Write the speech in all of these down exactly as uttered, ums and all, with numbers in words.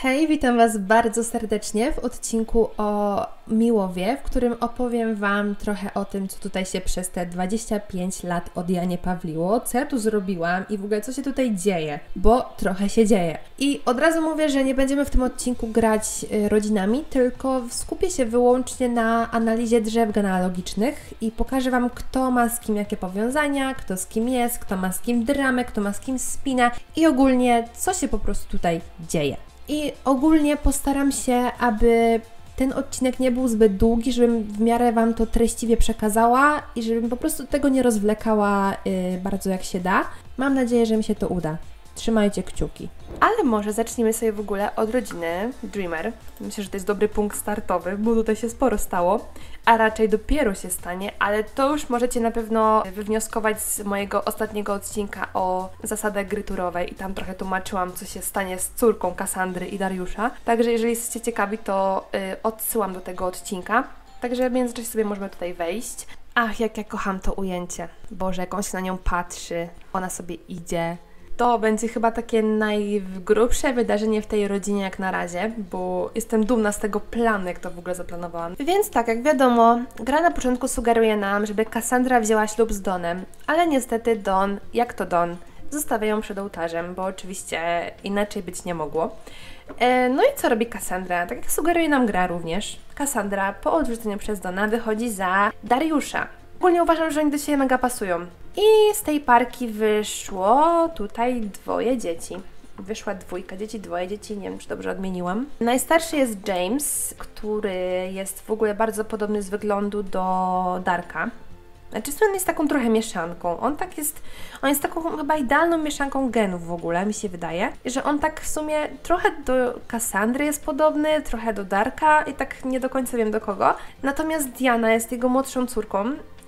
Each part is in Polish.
Hej, witam Was bardzo serdecznie w odcinku o Miłowie, w którym opowiem Wam trochę o tym, co tutaj się przez te dwadzieścia pięć lat od Janie Pawliło, co ja tu zrobiłam i w ogóle co się tutaj dzieje, bo trochę się dzieje. I od razu mówię, że nie będziemy w tym odcinku grać rodzinami, tylko skupię się wyłącznie na analizie drzew genealogicznych i pokażę Wam, kto ma z kim jakie powiązania, kto z kim jest, kto ma z kim dramę, kto ma z kim spina i ogólnie co się po prostu tutaj dzieje. I ogólnie postaram się, aby ten odcinek nie był zbyt długi, żebym w miarę Wam to treściwie przekazała i żebym po prostu tego nie rozwlekała yy, bardzo jak się da. Mam nadzieję, że mi się to uda. Trzymajcie kciuki. Ale może zacznijmy sobie w ogóle od rodziny Dreamer. Myślę, że to jest dobry punkt startowy, bo tutaj się sporo stało, a raczej dopiero się stanie, ale to już możecie na pewno wywnioskować z mojego ostatniego odcinka o zasadach gry turowej i tam trochę tłumaczyłam, co się stanie z córką Kassandry i Dariusza. Także jeżeli jesteście ciekawi, to yy, odsyłam do tego odcinka. Także w międzyczasie sobie możemy tutaj wejść. Ach, jak ja kocham to ujęcie. Boże, jak on się na nią patrzy, ona sobie idzie. To będzie chyba takie najgrubsze wydarzenie w tej rodzinie jak na razie, bo jestem dumna z tego planu, jak to w ogóle zaplanowałam. Więc tak, jak wiadomo, gra na początku sugeruje nam, żeby Kassandra wzięła ślub z Donem, ale niestety Don, jak to Don, zostawia ją przed ołtarzem, bo oczywiście inaczej być nie mogło. E, no i co robi Kassandra? Tak jak sugeruje nam gra również, Kassandra po odrzuceniu przez Dona wychodzi za Dariusza. Ogólnie uważam, że oni do siebie mega pasują. I z tej parki wyszło tutaj dwoje dzieci. Wyszła dwójka dzieci, dwoje dzieci, nie wiem, czy dobrze odmieniłam. Najstarszy jest James, który jest w ogóle bardzo podobny z wyglądu do Darka. Znaczy, on jest taką trochę mieszanką. On tak jest, on jest taką chyba idealną mieszanką genów w ogóle, mi się wydaje. Że on tak w sumie trochę do Kassandry jest podobny, trochę do Darka i tak nie do końca wiem do kogo. Natomiast Diana jest jego młodszą córką.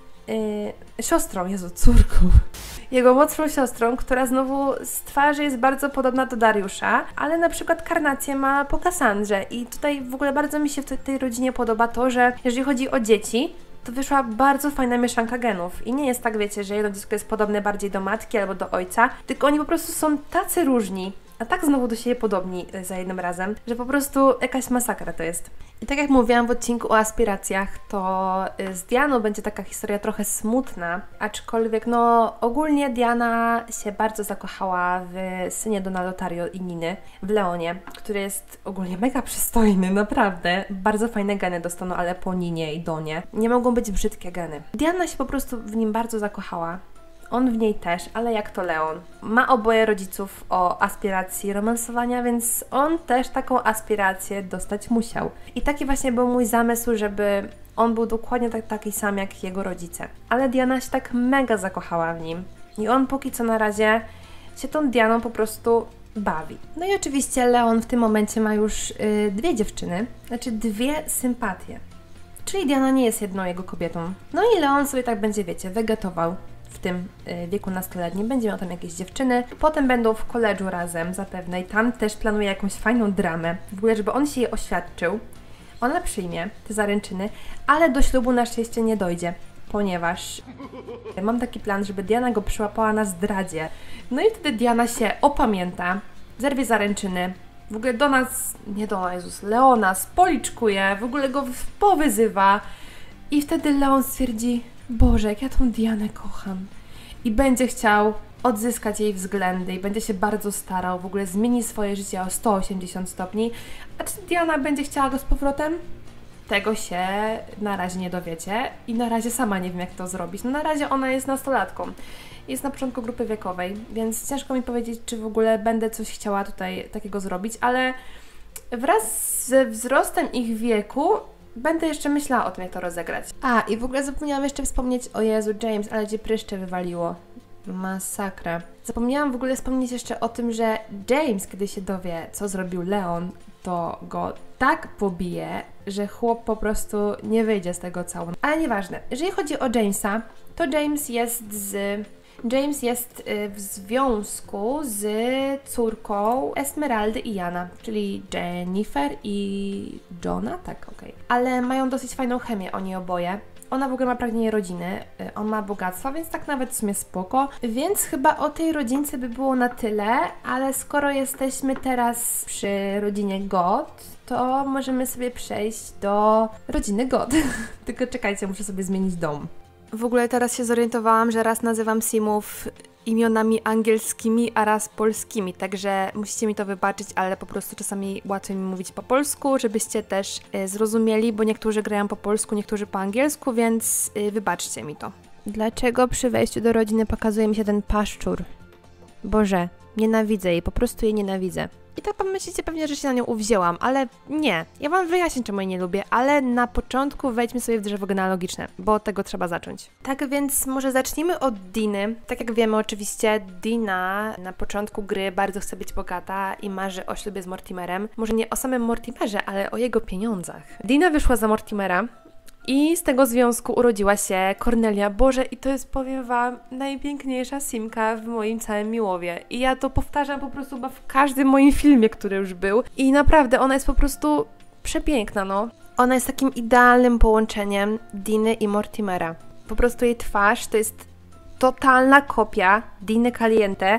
Yy, siostrą, Jezu, córką. Jego młodszą siostrą, która znowu z twarzy jest bardzo podobna do Dariusza, ale na przykład karnację ma po Kassandrze i tutaj w ogóle bardzo mi się w tej rodzinie podoba to, że jeżeli chodzi o dzieci, to wyszła bardzo fajna mieszanka genów i nie jest tak, wiecie, że jedno dziecko jest podobne bardziej do matki albo do ojca, tylko oni po prostu są tacy różni, a tak znowu do siebie podobni za jednym razem, że po prostu jakaś masakra to jest. I tak jak mówiłam w odcinku o aspiracjach, to z Dianą będzie taka historia trochę smutna, aczkolwiek no ogólnie Diana się bardzo zakochała w synie Dona Lotario i Niny, w Leonie, który jest ogólnie mega przystojny, naprawdę. Bardzo fajne geny dostaną, ale po Ninie i Donie nie mogą być brzydkie geny. Diana się po prostu w nim bardzo zakochała. On w niej też, ale jak to Leon. Ma oboje rodziców o aspiracji romansowania, więc on też taką aspirację dostać musiał. I taki właśnie był mój zamysł, żeby on był dokładnie tak, taki sam jak jego rodzice. Ale Diana się tak mega zakochała w nim. I on póki co na razie się tą Dianą po prostu bawi. No i oczywiście Leon w tym momencie ma już yy, dwie dziewczyny, znaczy dwie sympatie. Czyli Diana nie jest jedną jego kobietą. No i Leon sobie tak będzie, wiecie, wegetował w tym wieku nastoletnim, będzie miał tam jakieś dziewczyny, potem będą w koledżu razem zapewne i tam też planuje jakąś fajną dramę, w ogóle żeby on się jej oświadczył, ona przyjmie te zaręczyny, ale do ślubu na szczęście nie dojdzie, ponieważ mam taki plan, żeby Diana go przyłapała na zdradzie, no i wtedy Diana się opamięta, zerwie zaręczyny, w ogóle do nas, nie do Jezus, Leona spoliczkuje, w ogóle go powyzywa i wtedy Leon stwierdzi: Boże, jak ja tą Dianę kocham. I będzie chciał odzyskać jej względy i będzie się bardzo starał, w ogóle zmieni swoje życie o sto osiemdziesiąt stopni. A czy Diana będzie chciała go z powrotem? Tego się na razie nie dowiecie i na razie sama nie wiem, jak to zrobić. No na razie ona jest nastolatką. Jest na początku grupy wiekowej, więc ciężko mi powiedzieć, czy w ogóle będę coś chciała tutaj takiego zrobić, ale wraz ze wzrostem ich wieku będę jeszcze myślała o tym, jak to rozegrać. A, i w ogóle zapomniałam jeszcze wspomnieć, o Jezu, James, ale cię pryszcze wywaliło. Masakra. Zapomniałam w ogóle wspomnieć jeszcze o tym, że James, kiedy się dowie, co zrobił Leon, to go tak pobije, że chłop po prostu nie wyjdzie z tego cału. Ale nieważne. Jeżeli chodzi o Jamesa, to James jest z... James jest w związku z córką Esmeraldy i Jana, czyli Jennifer i Johna, tak, okej. Okay. Ale mają dosyć fajną chemię oni oboje Ona w ogóle ma pragnienie rodziny, on ma bogactwo, więc tak nawet w sumie spoko. Więc chyba o tej rodzince by było na tyle, ale skoro jesteśmy teraz przy rodzinie God, to możemy sobie przejść do rodziny God. Tylko czekajcie, muszę sobie zmienić dom. W ogóle teraz się zorientowałam, że raz nazywam simów imionami angielskimi, a raz polskimi, także musicie mi to wybaczyć, ale po prostu czasami łatwiej mi mówić po polsku, żebyście też y, zrozumieli, bo niektórzy grają po polsku, niektórzy po angielsku, więc y, wybaczcie mi to. Dlaczego przy wejściu do rodziny pokazuje mi się ten paszczur? Boże, nienawidzę jej, po prostu jej nienawidzę. I tak pomyślicie pewnie, że się na nią uwzięłam, ale nie. Ja wam wyjaśnię, czemu jej nie lubię, ale na początku wejdźmy sobie w drzewo genealogiczne, bo od tego trzeba zacząć. Tak więc może zacznijmy od Diny. Tak jak wiemy oczywiście, Dina na początku gry bardzo chce być bogata i marzy o ślubie z Mortimerem. Może nie o samym Mortimerze, ale o jego pieniądzach. Dina wyszła za Mortimera. I z tego związku urodziła się Cornelia. Boże, i to jest, powiem wam, najpiękniejsza simka w moim całym Miłowie. I ja to powtarzam po prostu chyba w każdym moim filmie, który już był. I naprawdę ona jest po prostu przepiękna, no. Ona jest takim idealnym połączeniem Diny i Mortimera. Po prostu jej twarz to jest totalna kopia Diny Caliente,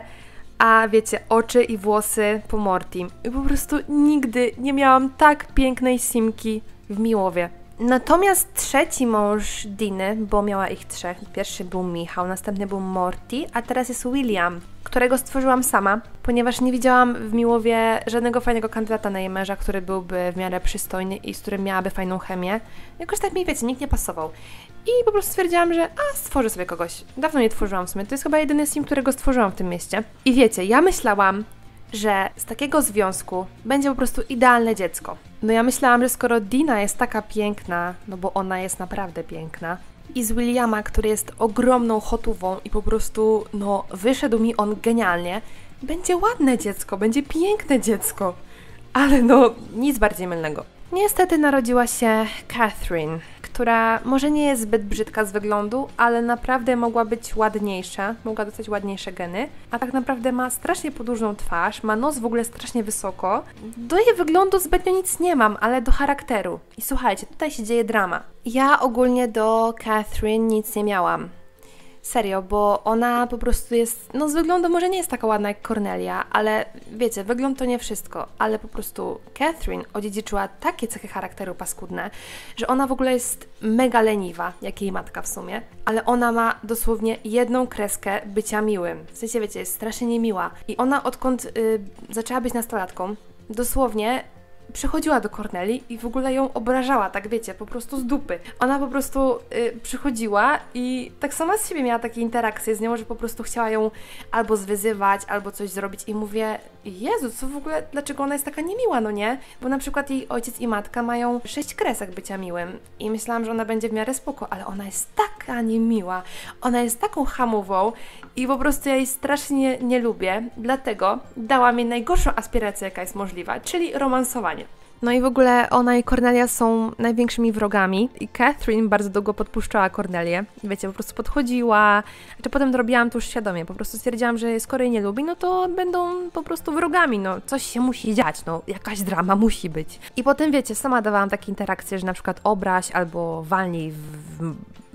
a wiecie, oczy i włosy po Mortim. I po prostu nigdy nie miałam tak pięknej simki w Miłowie. Natomiast trzeci mąż Diny, bo miała ich trzech, pierwszy był Michał, następny był Morty, a teraz jest William, którego stworzyłam sama, ponieważ nie widziałam w Miłowie żadnego fajnego kandydata na jej męża, który byłby w miarę przystojny i z którym miałaby fajną chemię. Jakoś tak mi, wiecie, nikt nie pasował. I po prostu stwierdziłam, że a, stworzę sobie kogoś. Dawno nie tworzyłam w sumie, to jest chyba jedyny sim, którego stworzyłam w tym mieście. I wiecie, ja myślałam, że z takiego związku będzie po prostu idealne dziecko. No ja myślałam, że skoro Dina jest taka piękna, no bo ona jest naprawdę piękna, i z Williama, który jest ogromną chotówą i po prostu, no, wyszedł mi on genialnie, będzie ładne dziecko, będzie piękne dziecko. Ale no, nic bardziej mylnego. Niestety narodziła się Catherine, która może nie jest zbyt brzydka z wyglądu, ale naprawdę mogła być ładniejsza, mogła dostać ładniejsze geny, a tak naprawdę ma strasznie podłużną twarz, ma nos w ogóle strasznie wysoko. Do jej wyglądu zbytnio nic nie mam, ale do charakteru. I słuchajcie, tutaj się dzieje drama. Ja ogólnie do Catherine nic nie miałam. Serio, bo ona po prostu jest, no z wyglądu może nie jest taka ładna jak Cornelia, ale wiecie, wygląd to nie wszystko, ale po prostu Catherine odziedziczyła takie cechy charakteru paskudne, że ona w ogóle jest mega leniwa, jak jej matka w sumie, ale ona ma dosłownie jedną kreskę bycia miłym. W sensie, wiecie, jest strasznie niemiła. I ona odkąd y, zaczęła być nastolatką, dosłownie przychodziła do Corneli i w ogóle ją obrażała, tak wiecie, po prostu z dupy. Ona po prostu y, przychodziła i tak sama z siebie miała takie interakcje z nią, że po prostu chciała ją albo zwyzywać, albo coś zrobić i mówię, Jezu, co w ogóle, dlaczego ona jest taka niemiła, no nie? Bo na przykład jej ojciec i matka mają sześć kresek bycia miłym i myślałam, że ona będzie w miarę spoko, ale ona jest taka niemiła, ona jest taką hamową i po prostu ja jej strasznie nie lubię, dlatego dała mi najgorszą aspirację, jaka jest możliwa, czyli romansowanie. No i w ogóle ona i Cornelia są największymi wrogami i Catherine bardzo długo podpuszczała Cornelię. Wiecie, po prostu podchodziła, czy potem to robiłam to już świadomie, po prostu stwierdziłam, że skoro jej nie lubi, no to będą po prostu wrogami, no coś się musi dziać, no jakaś drama musi być. I potem wiecie, sama dawałam takie interakcje, że na przykład obraź albo walnij w, w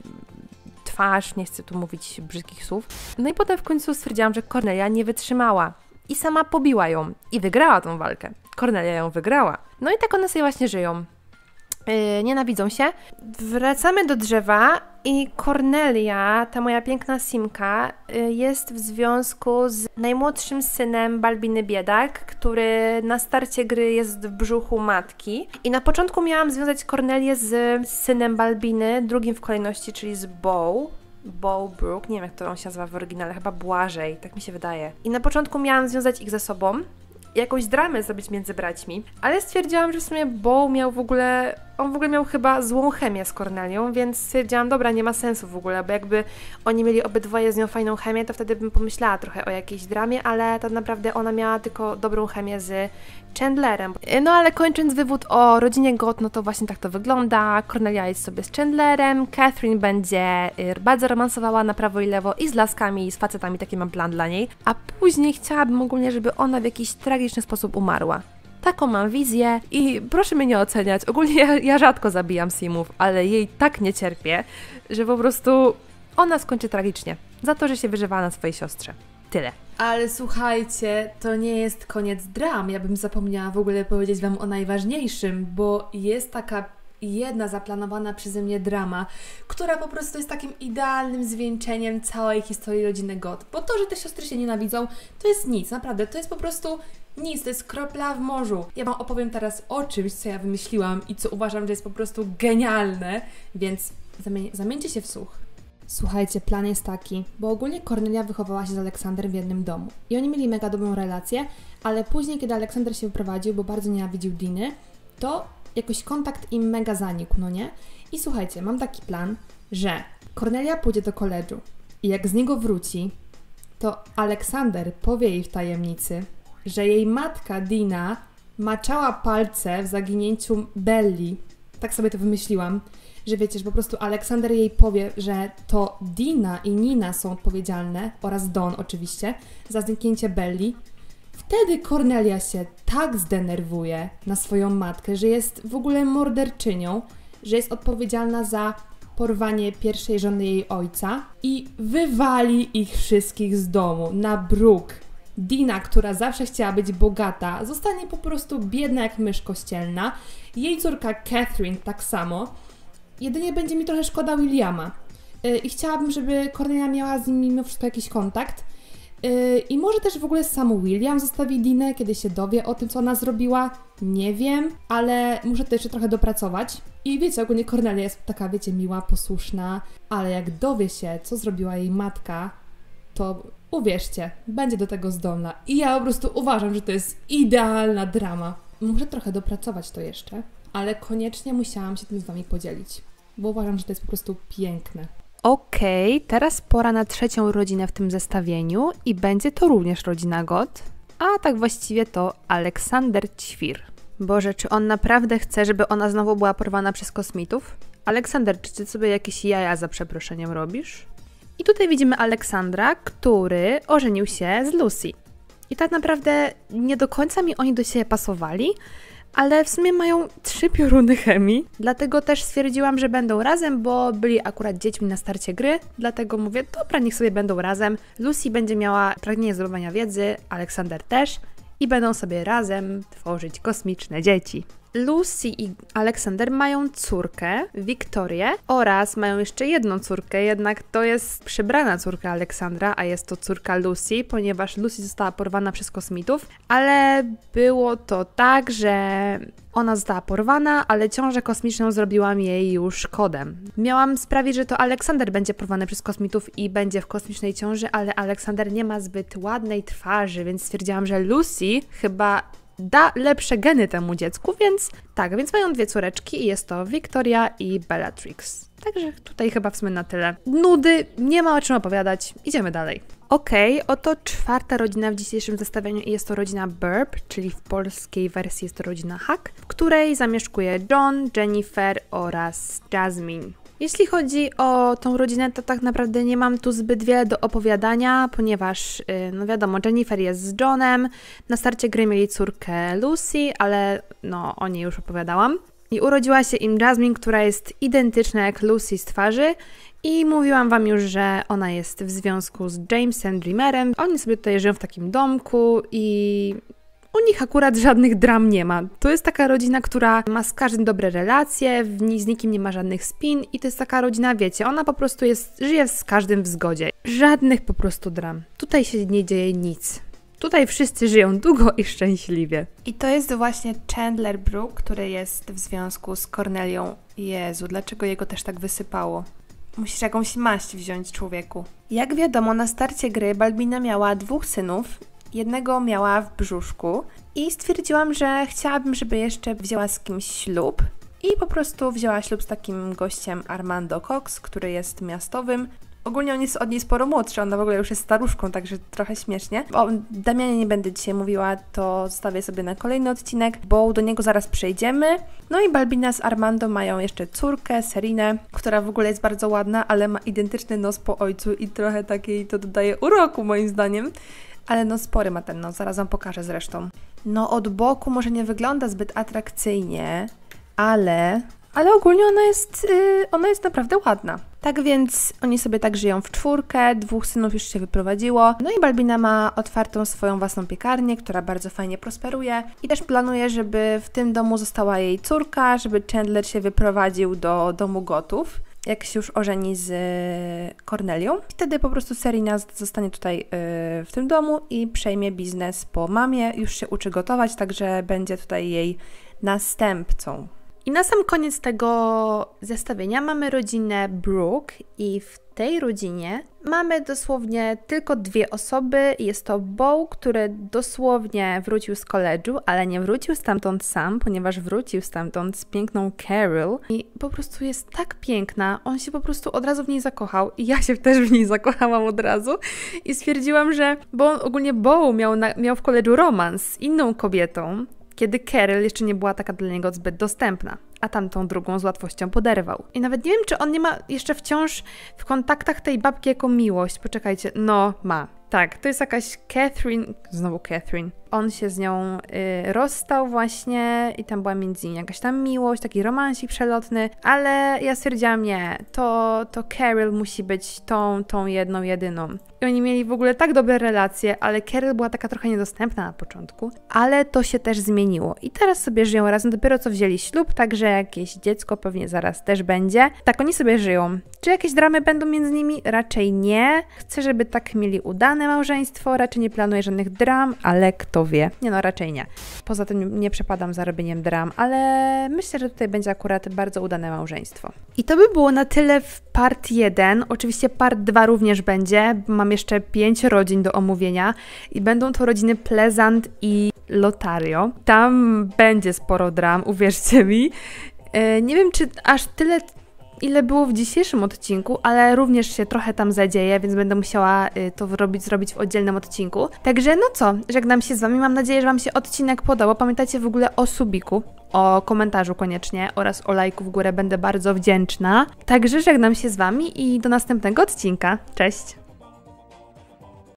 twarz, nie chcę tu mówić brzydkich słów. No i potem w końcu stwierdziłam, że Cornelia nie wytrzymała i sama pobiła ją i wygrała tą walkę. Cornelia ją wygrała. No i tak one sobie właśnie żyją. Yy, nienawidzą się. Wracamy do drzewa i Cornelia, ta moja piękna simka, yy, jest w związku z najmłodszym synem Balbiny Biedak, który na starcie gry jest w brzuchu matki. I na początku miałam związać Cornelię z synem Balbiny, drugim w kolejności, czyli z Bo. Bowbrook, nie wiem jak to on się nazywa w oryginale, chyba Błażej, tak mi się wydaje. I na początku miałam związać ich ze sobą, jakąś dramę zrobić między braćmi, ale stwierdziłam, że w sumie Bo miał w ogóle, on w ogóle miał chyba złą chemię z Cornelią, więc stwierdziłam, dobra, nie ma sensu w ogóle, bo jakby oni mieli obydwoje z nią fajną chemię, to wtedy bym pomyślała trochę o jakiejś dramie, ale tak naprawdę ona miała tylko dobrą chemię z Chandlerem. No ale kończąc wywód o rodzinie God, no to właśnie tak to wygląda. Cornelia jest sobie z Chandlerem, Catherine będzie bardzo romansowała na prawo i lewo i z laskami, i z facetami, taki mam plan dla niej. A później chciałabym ogólnie, żeby ona w jakiś tragiczny sposób umarła. taką mam wizję i proszę mnie nie oceniać. Ogólnie ja, ja rzadko zabijam simów, ale jej tak nie cierpię, że po prostu ona skończy tragicznie za to, że się wyżywała na swojej siostrze. Tyle. Ale słuchajcie, to nie jest koniec dram. Ja bym zapomniała w ogóle powiedzieć Wam o najważniejszym, bo jest taka jedna zaplanowana przeze mnie drama, która po prostu jest takim idealnym zwieńczeniem całej historii rodziny Gott. Bo to, że te siostry się nienawidzą, to jest nic, naprawdę. To jest po prostu nic, to jest kropla w morzu. Ja Wam opowiem teraz o czymś, co ja wymyśliłam i co uważam, że jest po prostu genialne, więc zamień, zamieńcie się w słuch. Słuchajcie, plan jest taki, bo ogólnie Kornelia wychowała się z Aleksanderem w jednym domu i oni mieli mega dobrą relację, ale później, kiedy Aleksander się wyprowadził, bo bardzo nienawidził Diny, to jakoś kontakt im mega zanikł, no nie? I słuchajcie, mam taki plan, że Kornelia pójdzie do koledżu i jak z niego wróci, to Aleksander powie jej w tajemnicy, że jej matka Dina maczała palce w zaginięciu Belli. Tak sobie to wymyśliłam, że wiecie, że po prostu Aleksander jej powie, że to Dina i Nina są odpowiedzialne, oraz Don oczywiście, za zniknięcie Belli. Wtedy Kornelia się tak zdenerwuje na swoją matkę, że jest w ogóle morderczynią, że jest odpowiedzialna za porwanie pierwszej żony jej ojca i wywali ich wszystkich z domu na bruk. Dina, która zawsze chciała być bogata, zostanie po prostu biedna jak mysz kościelna. Jej córka Catherine tak samo. Jedynie będzie mi trochę szkoda Williama. Yy, I chciałabym, żeby Kornelia miała z nim mimo wszystko jakiś kontakt. Yy, I może też w ogóle sam William zostawi Dinę, kiedy się dowie o tym, co ona zrobiła. Nie wiem, ale muszę to jeszcze trochę dopracować. I wiecie, ogólnie Kornelia jest taka, wiecie, miła, posłuszna, ale jak dowie się, co zrobiła jej matka, to uwierzcie, będzie do tego zdolna. I ja po prostu uważam, że to jest idealna drama. Muszę trochę dopracować to jeszcze, ale koniecznie musiałam się tym z Wami podzielić, bo uważam, że to jest po prostu piękne. Okej, okay, teraz pora na trzecią rodzinę w tym zestawieniu i będzie to również rodzina Gott, a tak właściwie to Aleksander Ćwir. Boże, czy on naprawdę chce, żeby ona znowu była porwana przez kosmitów? Aleksander, czy ty sobie jakieś jaja za przeproszeniem robisz? I tutaj widzimy Aleksandra, który ożenił się z Lucy. I tak naprawdę nie do końca mi oni do siebie pasowali, ale w sumie mają trzy pioruny chemii, dlatego też stwierdziłam, że będą razem, bo byli akurat dziećmi na starcie gry, dlatego mówię, dobra, niech sobie będą razem. Lucy będzie miała pragnienie zdobywania wiedzy, Aleksander też i będą sobie razem tworzyć kosmiczne dzieci. Lucy i Aleksander mają córkę, Wiktorię, oraz mają jeszcze jedną córkę, jednak to jest przybrana córka Aleksandra, a jest to córka Lucy, ponieważ Lucy została porwana przez kosmitów, ale było to tak, że ona została porwana, ale ciążę kosmiczną zrobiłam jej już kodem. Miałam sprawić, że to Aleksander będzie porwany przez kosmitów i będzie w kosmicznej ciąży, ale Aleksander nie ma zbyt ładnej twarzy, więc stwierdziłam, że Lucy chyba da lepsze geny temu dziecku, więc tak, więc mają dwie córeczki i jest to Victoria i Bellatrix. Także tutaj chyba w sumie na tyle. Nudy, nie ma o czym opowiadać, idziemy dalej. Okej, okay, oto czwarta rodzina w dzisiejszym zestawieniu i jest to rodzina Burp, czyli w polskiej wersji jest to rodzina Huck, w której zamieszkuje John, Jennifer oraz Jasmine. Jeśli chodzi o tą rodzinę, to tak naprawdę nie mam tu zbyt wiele do opowiadania, ponieważ, no wiadomo, Jennifer jest z Johnem, na starcie gry mieli córkę Lucy, ale no o niej już opowiadałam. I urodziła się im Jasmine, która jest identyczna jak Lucy z twarzy i mówiłam Wam już, że ona jest w związku z Jamesem Dreamerem. Oni sobie tutaj żyją w takim domku i u nich akurat żadnych dram nie ma. To jest taka rodzina, która ma z każdym dobre relacje, w ni- z nikim nie ma żadnych spin i to jest taka rodzina, wiecie, ona po prostu jest, żyje z każdym w zgodzie. Żadnych po prostu dram. Tutaj się nie dzieje nic. Tutaj wszyscy żyją długo i szczęśliwie. I to jest właśnie Chandler Brook, który jest w związku z Kornelią. Jezu, dlaczego jego też tak wysypało? Musisz jakąś maść wziąć, człowieku. Jak wiadomo, na starcie gry Balbina miała dwóch synów. Jednego miała w brzuszku i stwierdziłam, że chciałabym, żeby jeszcze wzięła z kimś ślub i po prostu wzięła ślub z takim gościem Armando Cox, który jest miastowym. Ogólnie on jest od niej sporo młodszy, ona w ogóle już jest staruszką, także trochę śmiesznie. O Damianie nie będę dzisiaj mówiła, to zostawię sobie na kolejny odcinek, bo do niego zaraz przejdziemy. No i Balbina z Armando mają jeszcze córkę, Serinę, która w ogóle jest bardzo ładna, ale ma identyczny nos po ojcu i trochę takiej to dodaje uroku moim zdaniem. Ale no spory ma ten nos, zaraz Wam pokażę zresztą. No od boku może nie wygląda zbyt atrakcyjnie, ale, ale ogólnie ona jest, yy, ona jest naprawdę ładna. Tak więc oni sobie tak żyją w czwórkę, dwóch synów już się wyprowadziło. No i Balbina ma otwartą swoją własną piekarnię, która bardzo fajnie prosperuje i też planuje, żeby w tym domu została jej córka, żeby Chandler się wyprowadził do domu gotów, jak się już ożeni z Cornelią. Wtedy po prostu Serena zostanie tutaj yy, w tym domu i przejmie biznes po mamie. Już się uczy gotować, także będzie tutaj jej następcą. I na sam koniec tego zestawienia mamy rodzinę Brooke i w tej rodzinie mamy dosłownie tylko dwie osoby. Jest to Beau, który dosłownie wrócił z koledżu, ale nie wrócił stamtąd sam, ponieważ wrócił stamtąd z piękną Carol i po prostu jest tak piękna, on się po prostu od razu w niej zakochał i ja się też w niej zakochałam od razu i stwierdziłam, że, bo on ogólnie Beau miał, na, miał w koledżu romans z inną kobietą, kiedy Carol jeszcze nie była taka dla niego zbyt dostępna, a tamtą drugą z łatwością poderwał. I nawet nie wiem, czy on nie ma jeszcze wciąż w kontaktach tej babki jako miłość. Poczekajcie, no ma. Tak, to jest jakaś Catherine, znowu Catherine. On się z nią y, rozstał właśnie i tam była między nimi jakaś tam miłość, taki romansik przelotny, ale ja stwierdziłam, nie, to, to Carol musi być tą, tą jedną, jedyną. I oni mieli w ogóle tak dobre relacje, ale Carol była taka trochę niedostępna na początku, ale to się też zmieniło. I teraz sobie żyją razem, dopiero co wzięli ślub, także jakieś dziecko pewnie zaraz też będzie. Tak, oni sobie żyją. Czy jakieś dramy będą między nimi? Raczej nie. Chcę, żeby tak mieli udane małżeństwo, raczej nie planuję żadnych dram, ale kto wie. Nie no, raczej nie. Poza tym nie przepadam za robieniem dram, ale myślę, że tutaj będzie akurat bardzo udane małżeństwo. I to by było na tyle w part jeden. Oczywiście part dwa również będzie, bo mam jeszcze pięć rodzin do omówienia i będą to rodziny Pleasant i Lotario. Tam będzie sporo dram, uwierzcie mi. Yy, nie wiem, czy aż tyle, ile było w dzisiejszym odcinku, ale również się trochę tam zadzieje, więc będę musiała y, to robić, zrobić w oddzielnym odcinku. Także no co, żegnam się z Wami, mam nadzieję, że Wam się odcinek podobał. Pamiętajcie w ogóle o subiku, o komentarzu koniecznie oraz o lajku w górę, będę bardzo wdzięczna. Także żegnam się z Wami i do następnego odcinka. Cześć!